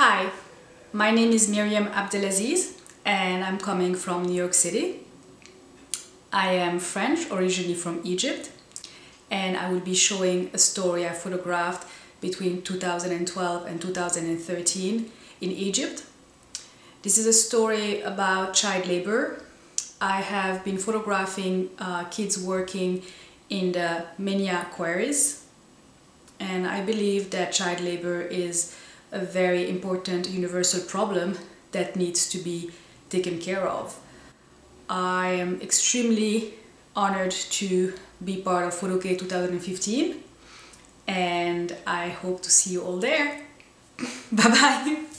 Hi, my name is Myriam Abdelaziz and I'm coming from New York City. I am French, originally from Egypt, and I will be showing a story I photographed between 2012 and 2013 in Egypt. This is a story about child labor. I have been photographing kids working in the Menia quarries, and I believe that child labor is a very important universal problem that needs to be taken care of. I am extremely honored to be part of Photoquai 2015, and I hope to see you all there. Bye bye!